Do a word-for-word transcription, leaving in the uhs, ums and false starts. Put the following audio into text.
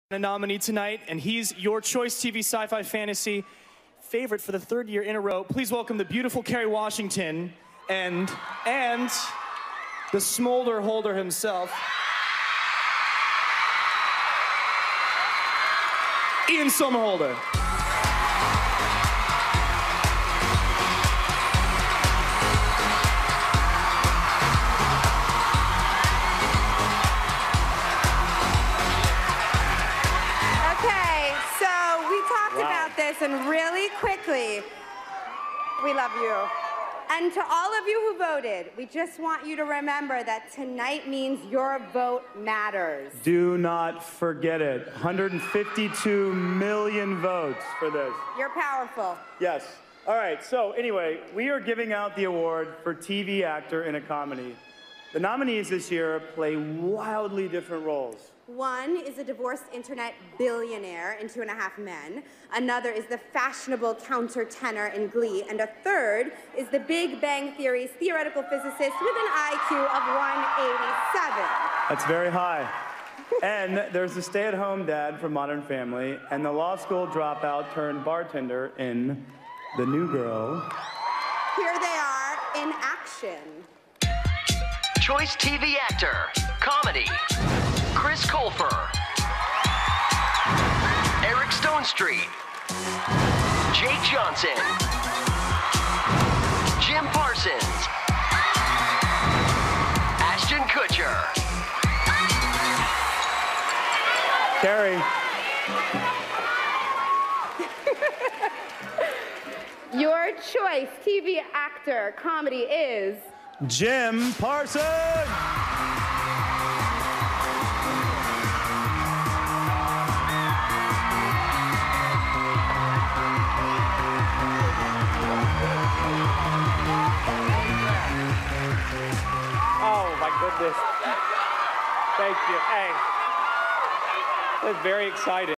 A nominee tonight, and he's your Choice T V Sci-Fi Fantasy favorite for the third year in a row. Please welcome the beautiful Kerry Washington and and the smolder holder himself, Ian Somerhalder. And really quickly, we love you. And to all of you who voted, we just want you to remember that tonight means your vote matters. Do not forget it. one hundred fifty-two million votes for this. You're powerful. Yes. All right, so anyway, we are giving out the award for T V actor in a comedy. The nominees this year play wildly different roles. One is a divorced internet billionaire in Two and a Half Men. Another is the fashionable countertenor in Glee. And a third is the Big Bang Theory's theoretical physicist with an I Q of one eighty-seven. That's very high. And there's the stay-at-home dad from Modern Family and the law school dropout turned bartender in The New Girl. Here they are in action. Choice T V actor, comedy, Chris Colfer, Eric Stonestreet, Jake Johnson, Jim Parsons, Ashton Kutcher. Kerry. Your Choice T V actor, comedy is... Jim Parsons! Oh my goodness. Thank you. Hey, that's very exciting.